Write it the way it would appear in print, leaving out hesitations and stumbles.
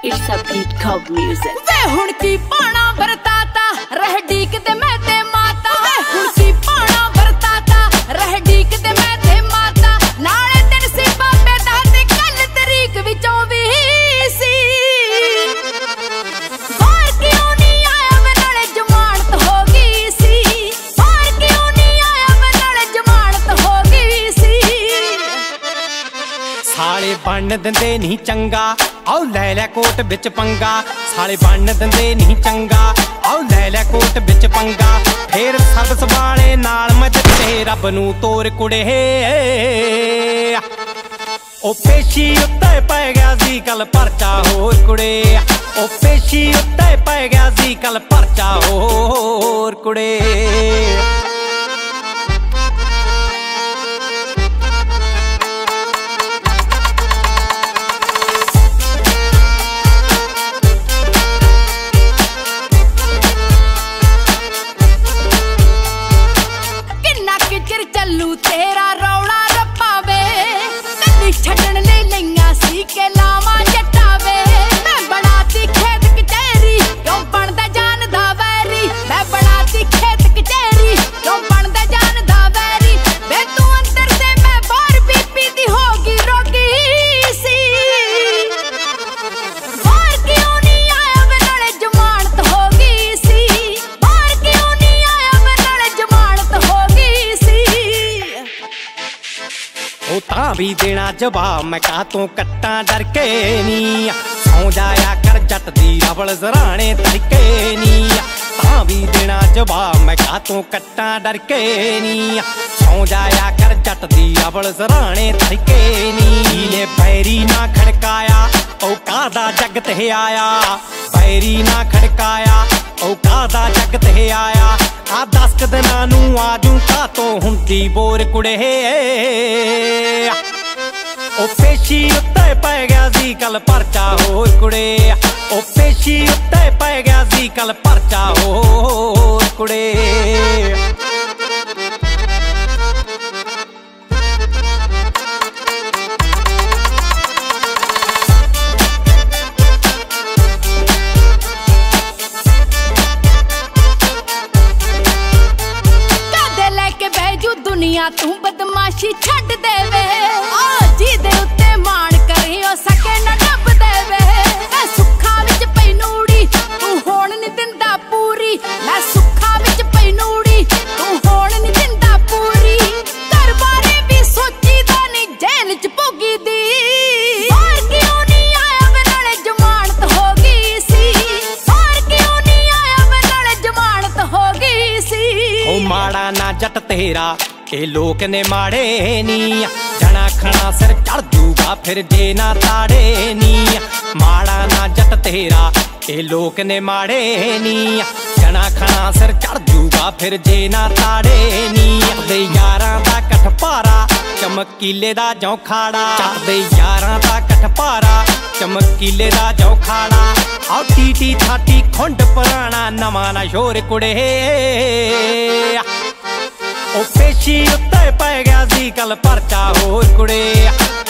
It's a beat called music. वे हुण की पाना बरताता रह डीक ते मैं ते माता। वे हुण की पाना बरताता रह डीक ते मैं ते माता। नाले दिन सी बाबे दा ते कल तरीक विचों भी सी। बाहर क्यों नहीं आया वे नाले जमानत हो गई सी। बाहर क्यों नहीं आया वे नाले जमानत हो गई सी। साले बन दिंदे नहीं चंगा आओ लै कोट बिच पंगा। साले बन दिंदे नहीं चंगा आओ लै कोट बिच पंगा। फिर सर्विस वाले नाल मैं दिते रब नूं तोर कुड़े। ओ पेशी उत्ते पै गया सी कल परचा होर कुड़े। ओ पेशी उत्ते पै गया सी कल परचा होर कुड़े। चलू तेरा रौला रप्पा वे कदी छड्डण नहीं लईयां सी के लावां जट्टा वे। मैं बनाती खेत कचहरी क्यों बनदा जानदा वैरी। मैं बनाती खेत कचहरी क्यों बनदा जानदा वैरी। वे तू अंदर ते मैं बाहर बीपी दी होगी रोगी सी। बाहर क्यों नहीं आया वे नाले जमानत हो गई सी। बाहर क्यों नहीं आया वे नाले जमानत हो गई सी। ओ तां भी देना जवाब मैं कातों कट्टां डर के नी। सौ जाया कर जट दी रबल सराणे तड़के नी। तां भी देना जवाब मैं कातों कट्टां डर के नी। सौ जाया कर जट दी रबल सराणे तड़के नी। ने बैरी ना खड़काया ओ कादा जग ते आया। बैरी ना खड़काया ओ कादा जग ते आया। आ 10 दिनां नूं आजू कातों हुंदी बोर कुड़े। ओ पेशी उत्ते पै गया सी कल परचा होर कुड़े। ओ पेशी उत्ते पै गया सी कल परचा होर कुड़े। दुनिया तू बदमाशी छड्ड देवे जी दे उत्ते मान करियो सके न डब देवे। मैं सुखा विच पई नूड़ी तू होण नहीं दिंदा पूरी। मैं सुखा विच पई नूड़ी तू होण नहीं दिंदा पूरी। घर बारे भी सोची दा नहीं जेल च भोगी दी। बाहर क्यों नहीं आया वे नाले जमानत हो गई सी। बाहर क्यों नहीं आया वे नाले जमानत हो गई सी। ओ माड़ा ना जट तेरा ए लोक ने माड़े नी। जना खना सिर चढ़ जूगा फिर जे ना ताड़े नी। माड़ा ना जट तेरा ए लोक ने माड़े नी। जना खना सिर चढ़ जूगा फिर जे ना ताड़े नी। दे यारां दा कठपारा चमकीले दा जौ खाड़ा। दे यारां दा कठपारा चमकीले दा जौ खाड़ा। आओ टीटी थाटी खुंड पुराना नवां ना शोर कुड़े। ओ पेशी उत्ते पै गया सी कल परचा होर कुड़े।